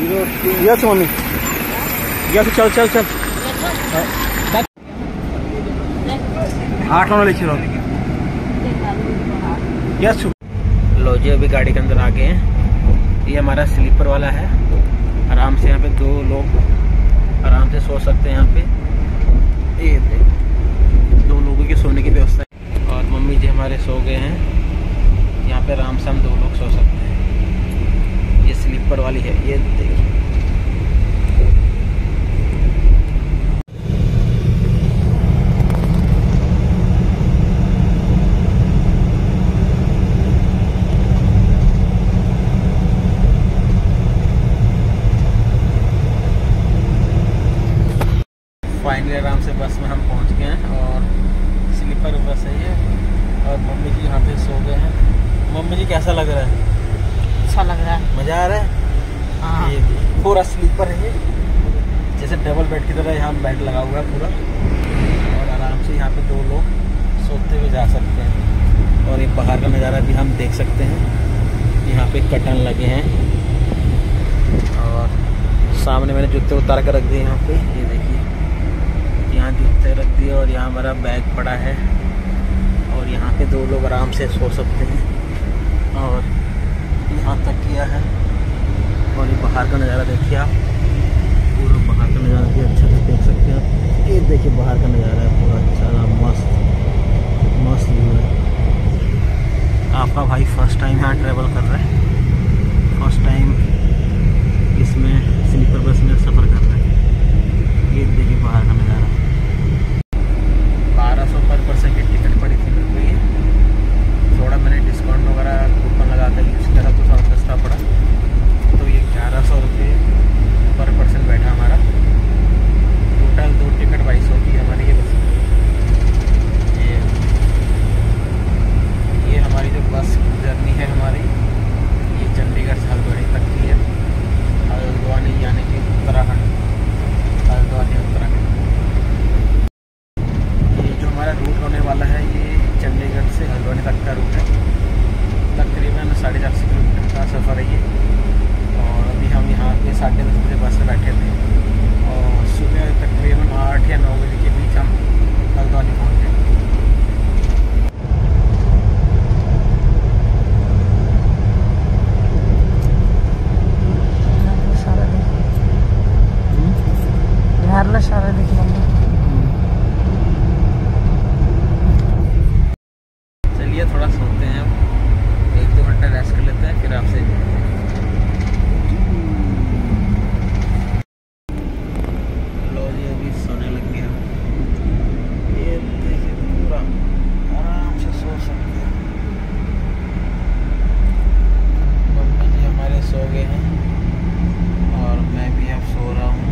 Yes mummy, yes चल चल चल 8 लिखी लो। यस लो जी, अभी गाड़ी के अंदर आ गए हैं। ये हमारा स्लीपर वाला है, आराम से यहाँ पे 2 लोग आराम से सो सकते हैं। यहाँ पे ये 2 लोगों की सोने की व्यवस्था है। और मम्मी जी हमारे सो गए हैं। यहाँ पे आराम से हम 2 लोग सो सकते हैं। ये स्लीपर वाली है, ये देखिए। फाइनली आराम से बस में हम पहुंच गए हैं और स्लीपर बस है ये। और मम्मी जी यहाँ पे सो गए हैं। मम्मी जी कैसा लग रहा है? अच्छा लग रहा है, मज़ा आ रहा है। हाँ। ये पूरा स्लीपर है ये, जैसे डबल बेड की तरह यहाँ बेड लगा हुआ है पूरा। और आराम से यहाँ पे 2 लोग सोते हुए जा सकते हैं। और ये बाहर का नज़ारा भी हम देख सकते हैं। यहाँ पे कर्टन लगे हैं और सामने मैंने जूते उतार कर रख दिए यहाँ पे। ये देखिए, यहाँ जूते रख दिए और यहाँ हमारा बैग पड़ा है। और यहाँ पे 2 लोग आराम से सो सकते हैं। और यहाँ तक किया है। और ये बाहर का नज़ारा देखिए आप, पूरा बाहर का नज़ारा भी अच्छे से देख सकते हैं आप। ये देखिए बाहर का नज़ारा है पूरा अच्छा, मस्त मस्त व्यू है। आपका भाई फर्स्ट टाइम यहाँ ट्रैवल कर रहा है, फर्स्ट टाइम इसमें स्लीपर बस में सफ़र कर रहा है। ये देखिए बाहर का नज़ारा। 1200 पर पर्सन की टिकट पड़ी थी मेरे को ये। थोड़ा मैंने डिस्काउंट वगैरह कूपन लगा कर यूज़ किया था तो थोड़ा सस्ता पड़ा। तो ये 1100 रुपये पर पर्सन बैठा हमारा। टोटल 2 टिकट 2200 की हमारी ये बस। ये हमारी जो बस जर्नी है हमारी, ये चंडीगढ़ से हल्द्वानी तक की है। हल्द्वानी यानी कि उत्तराखंड, हल्द्वानी उत्तराखंड। ये जो हमारा रूट होने वाला है ये चंडीगढ़ से हल्द्वानी तक का रूट है। तकरीबन 450 किलोमीटर का सफ़र है ये। और अभी हम यहाँ पे 10:30 बजे बस से बैठे थे और सुबह तकरीबन 8 या 9 बजे के बीच हम हल्द्वानी पहुँच गए। सारा देखना। चलिए थोड़ा सोते हैं, 1-2 घंटा रेस्ट कर लेते हैं फिर आपसे। लो जी, अभी सोने लग गया। ये देखिए पूरा आराम से सो सकते हैं। मम्मी जी हमारे सो गए हैं और मैं भी अब सो रहा हूँ।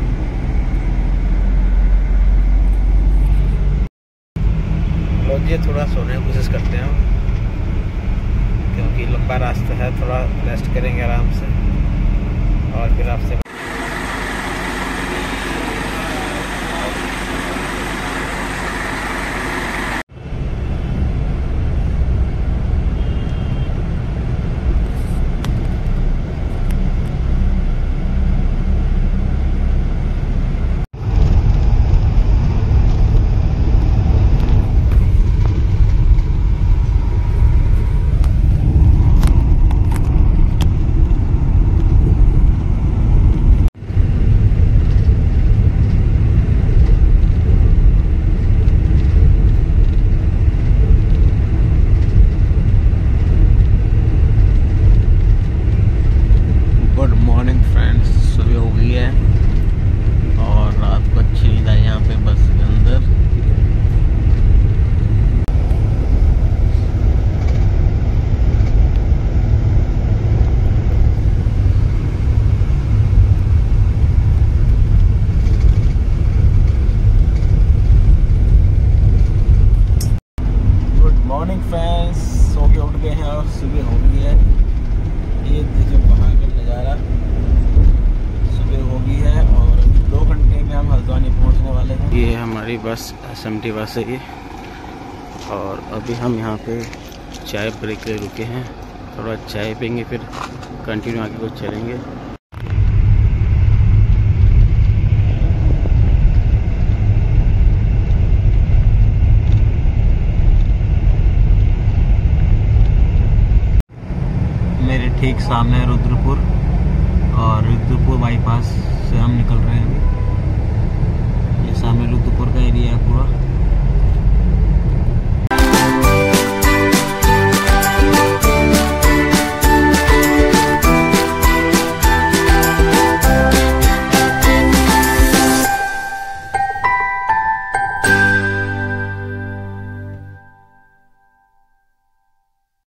ये थोड़ा सोने की कोशिश करते हैं क्योंकि लंबा रास्ता है। थोड़ा रेस्ट करेंगे आराम से और फिर आपसे। सुबह हो गई है। ये देखिए बाहर का नज़ारा, सुबह हो गई है और 2 घंटे में हम हल्द्वानी पहुंचने वाले हैं। ये हमारी बस SMT बस है ये। और अभी हम यहाँ पे चाय ब्रेक ले रुके हैं, थोड़ा चाय पियेंगे फिर कंटिन्यू आगे को चलेंगे। ठीक सामने है रुद्रपुर, और रुद्रपुर बाईपास से हम निकल रहे हैं अभी। ये सामने रुद्रपुर का एरिया है पूरा।